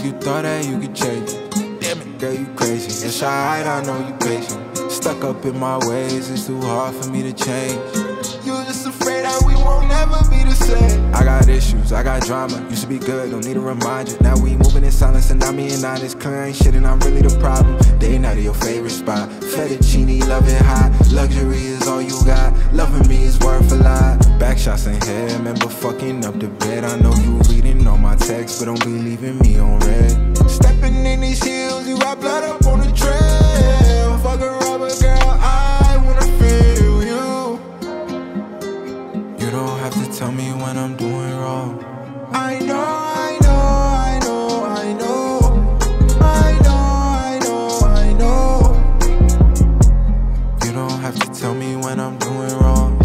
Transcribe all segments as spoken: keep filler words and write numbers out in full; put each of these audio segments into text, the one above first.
you thought that you could change it. Damn it, girl, you crazy. It's alright, I know you patient. Stuck up in my ways, it's too hard for me to change. You just afraid that we won't ever be the same. I got issues, I got drama. Used to be good, don't need a reminder. Now we moving in silence and I'm being honest. Clear ain't shit and I'm really the problem. They ain't out of your favorite spot. Fettuccine, love it hot. Luxury is all you got. Loving me is worth a lot. Back shots ain't here, remember fucking up the bed. I know you reading all my texts, but don't be leaving me on red. Stepping in these heels, you got blood up on the trail. Fuck a rubber girl, I wanna feel you. You don't have to tell me when I'm doing wrong. I know, I know, I know, I know. I know, I know, I know. You don't have to tell me when I'm doing wrong.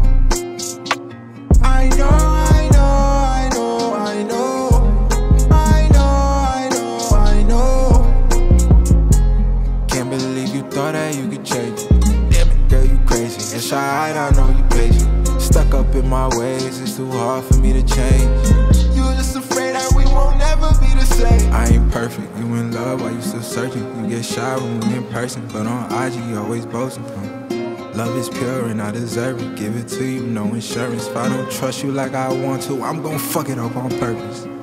I know, I know, I know, I know. I know, I know, I know. Can't believe you thought that you could change it. Damn it, girl, you crazy. It's alright, I know you patient. Stuck up in my ways, it's too hard for me to change. You just afraid that we won't ever be the same. I ain't perfect, you in love while you still searching. You get shy when we in person, but on I G you always boasting. Love is pure and I deserve it. Give it to you, no insurance. If I don't trust you like I want to, I'm gon' fuck it up on purpose.